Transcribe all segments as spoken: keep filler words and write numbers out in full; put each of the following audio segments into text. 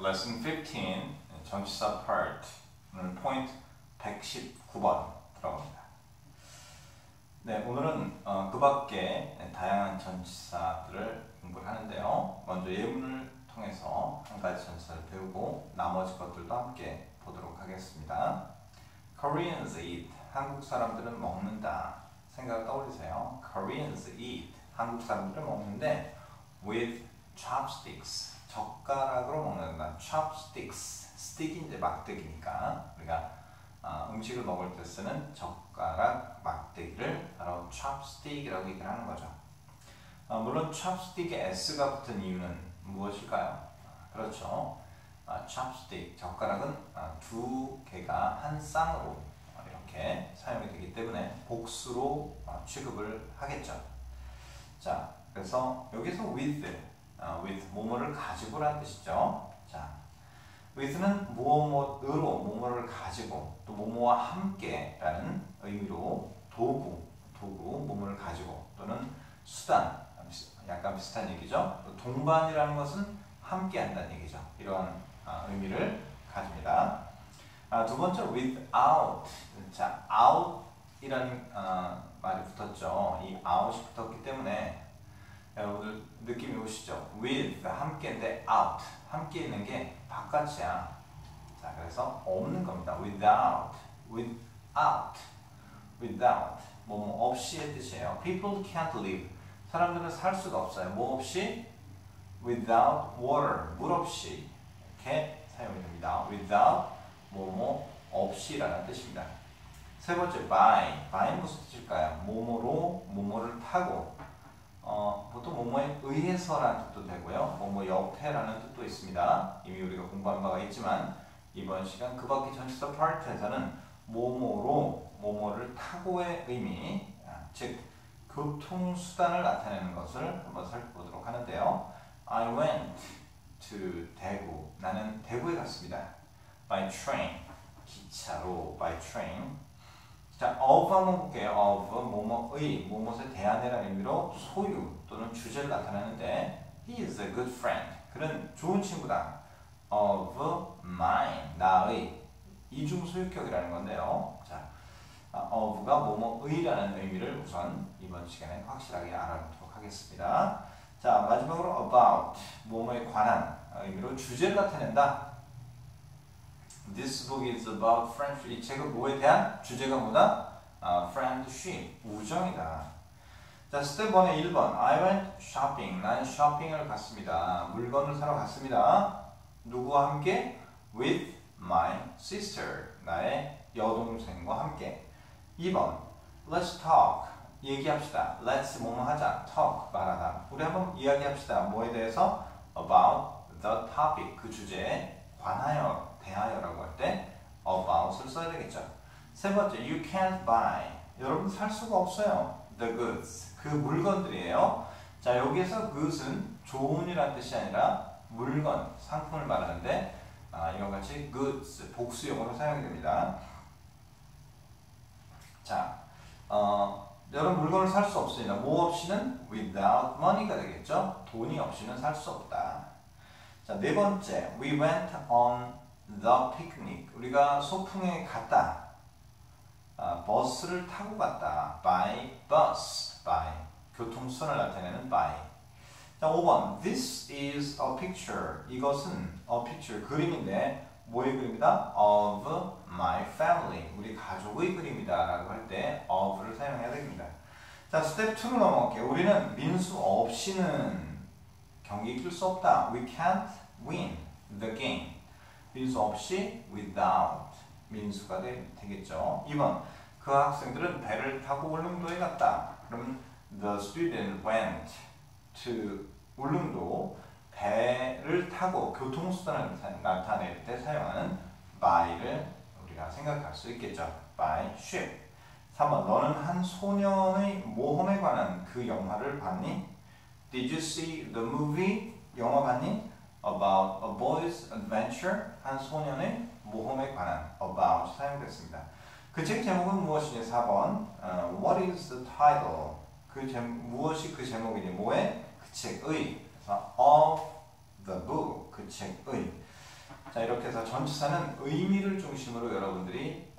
Lesson fifteen, 전치사 part. 오늘 포인트 백십구 번 들어갑니다. 네, 오늘은 어, 그 밖에 다양한 전치사들을 공부를 하는데요. 먼저 예문을 통해서 한 가지 전치사를 배우고 나머지 것들도 함께 보도록 하겠습니다. Koreans eat. 한국 사람들은 먹는다. 생각을 떠올리세요. Koreans eat. 한국 사람들은 먹는데 with chopsticks. 젓가락으로 먹는다. chopsticks. stick이 이제 막대기니까 우리가 어, 음식을 먹을 때 쓰는 젓가락, 막대기를 바로 chopstick이라고 얘기를 하는 거죠. 어, 물론 chopstick에 s가 붙은 이유는 무엇일까요? 그렇죠. 어, chopstick, 젓가락은 어, 두 개가 한 쌍으로 이렇게 사용이 되기 때문에 복수로 어, 취급을 하겠죠. 자, 그래서 여기서 with, 어, with 뭐뭐를 가지고라는 뜻이죠. 자, with는 뭐뭐으로 뭐뭐를 가지고 또 뭐뭐와 함께라는 의미로 도구, 도구 뭐뭐를 가지고 또는 수단, 약간 비슷한 얘기죠. 또 동반이라는 것은 함께한다는 얘기죠. 이런 어, 의미를 가집니다. 아, 두 번째 without. 자, out이라는 어, 말이 붙었죠. 이 out이 붙었기 때문에 여러분들 느낌이 오시죠? with 함께인데 out 함께 있는 게 바깥이야. 자, 그래서 없는 겁니다. without, without, without 뭐 없이의 뜻이에요. People can't live. 사람들은 살 수가 없어요. 뭐 없이? without water, 물 없이 이렇게 사용이 됩니다. without 뭐뭐 없이라는 뜻입니다. 세 번째 by, by는 무슨 뜻일까요? 뭐뭐로 뭐뭐를 타고 어, 보통 뭐뭐에 의해서라는 뜻도 되고요. 뭐뭐 옆에라는 뜻도 있습니다. 이미 우리가 공부한 바가 있지만 이번 시간 그 밖에 전치사 파트에서는 뭐뭐로 뭐뭐를 타고의 의미, 즉 교통수단을 나타내는 것을 한번 살펴보도록 하는데요. I went to 대구. 나는 대구에 갔습니다. By train. 기차로 by train. 자, of 한번 볼게요. of 뭐뭐의, 뭐뭐에 대한이라는 의미로 소유 또는 주제를 나타내는데 he is a good friend. 그는 좋은 친구다. of mine, 나의 이중소유격이라는 건데요. 자, of가 뭐뭐의라는 의미를 우선 이번 시간에 확실하게 알아보도록 하겠습니다. 자, 마지막으로 about, 뭐뭐에 관한 의미로 주제를 나타낸다. This book is about friendship. 이 책은 뭐에 대한 주제가 뭐다? Uh, friendship, 우정이다. 자, 스텝 일의 일 번. I went shopping. 나는 쇼핑을 갔습니다. 물건을 사러 갔습니다. 누구와 함께? With my sister. 나의 여동생과 함께. 이 번. Let's talk. 얘기합시다. Let's 뭐뭐 하자. Talk, 말하다. 우리 한번 이야기합시다. 뭐에 대해서? About the topic. 그 주제에 관하여, 대하여라고 할 때 about을 써야 되겠죠. 세 번째, you can't buy. 여러분 살 수가 없어요. The goods. 그 물건들이에요. 자, 여기에서 good은 좋은이라는 뜻이 아니라 물건, 상품을 말하는데 아, 이와 같이 goods, 복수용어로 사용이 됩니다. 자, 어, 여러분 물건을 살 수 없습니다. 뭐 없이는 without money가 되겠죠. 돈이 없이는 살 수 없다. 자, 네 번째, we went on the picnic. 우리가 소풍에 갔다. 아, 버스를 타고 갔다. by bus, by 교통수단을 나타내는 by. 자, 오 번, this is a picture. 이것은 a picture, 그림인데 뭐의 그림이다? of my family. 우리 가족의 그림이다 라고 할 때 of를 사용해야 됩니다. 자, 스텝 이로 넘어갈게요. 우리는 민수 없이는 경기 이길 수 없다. We can't win the game. 민수 없이 without 민수가 되, 되겠죠. 이 번, 그 학생들은 배를 타고 울릉도에 갔다. 그럼 the student went to 울릉도. 배를 타고 교통수단을 나타낼 때 사용하는 by를 우리가 생각할 수 있겠죠. by ship. 삼 번, 너는 한 소년의 모험에 관한 그 영화를 봤니? Did you see the movie? 영화 봤니? About a boy's adventure. 한 소년의 모험에 관한 about 사용됐습니다. 그 책 제목은 무엇이니? 사 번. Uh, what is the title? 그 제, 무엇이 그 제목이니? 뭐의? 그 책의. 그래서 of the book. 그 책의. 자, 이렇게 해서 전치사는 의미를 중심으로 여러분들이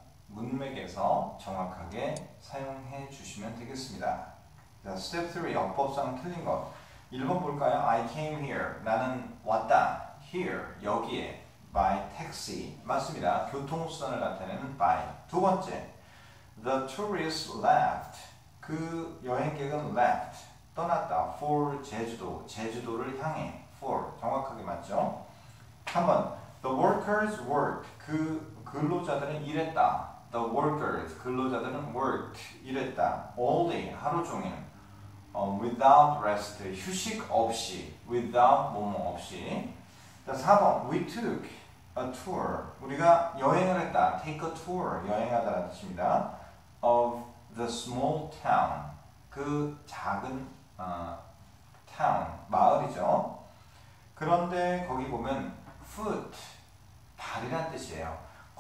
문맥에서 정확하게 사용해 주시면 되겠습니다. 자, 스텝 삼, 어법상 틀린 것. 일 번 볼까요? I came here. 나는 왔다. Here, 여기에. By taxi. 맞습니다. 교통수단을 나타내는 by. 두 번째, the tourists left. 그 여행객은 left. 떠났다. For 제주도. 제주도를 향해. For. 정확하게 맞죠? 삼 번, the workers worked. 그 근로자들은 일했다. The workers. 근로자들은 worked. 일했다. all day. 하루 종일. 어, without rest, 휴식 없이, without 뭐뭐 없이. 자, 사 번, we took a tour. 우리가 여행을 했다. take a tour, 여행하다라는 뜻입니다. of the small town. 그 작은 어, town, 마을이죠. 그런데 거기 보면 foot, 발이라는 뜻이에요.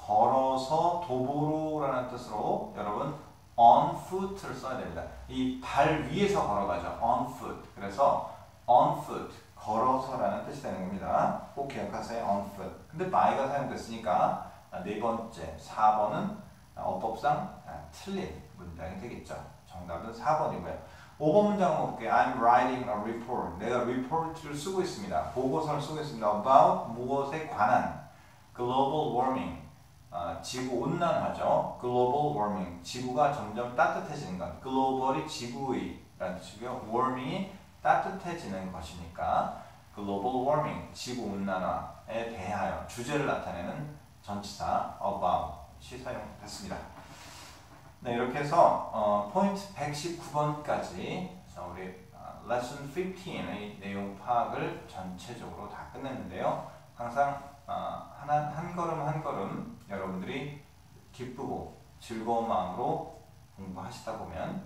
걸어서 도보로라는 뜻으로 여러분 on foot를 써야 됩니다. 이 발 위에서 걸어가죠. on foot. 그래서 on foot, 걸어서라는 뜻이 되는 겁니다. 꼭 기억하세요. on foot. 근데 by가 사용됐으니까 네 번째, 사 번은 어법상 틀린 문장이 되겠죠. 정답은 사 번이고요. 오 번 문장을 볼게요. I'm writing a report. 내가 report를 쓰고 있습니다. 보고서를 쓰고 있습니다. about 무엇에 관한 global warming. 어, 지구 온난화죠. global warming. 지구가 점점 따뜻해지는 것. global이 지구의 라는 뜻이고요. warming이 따뜻해지는 것이니까 global warming, 지구 온난화에 대하여 주제를 나타내는 전치사 about이 사용됐습니다. 네, 이렇게 해서 어, 포인트 백십구 번까지 우리 어, 레슨 십오의 내용 파악을 전체적으로 다 끝냈는데요. 항상 어, 하나, 한 걸음 한 걸음 여러분들이 기쁘고 즐거운 마음으로 공부하시다 보면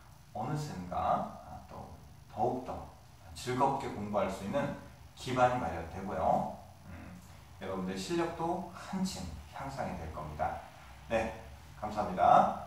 어느샌가 또 더욱더 즐겁게 공부할 수 있는 기반이 마련되고요. 음, 여러분들 실력도 한층 향상이 될 겁니다. 네, 감사합니다.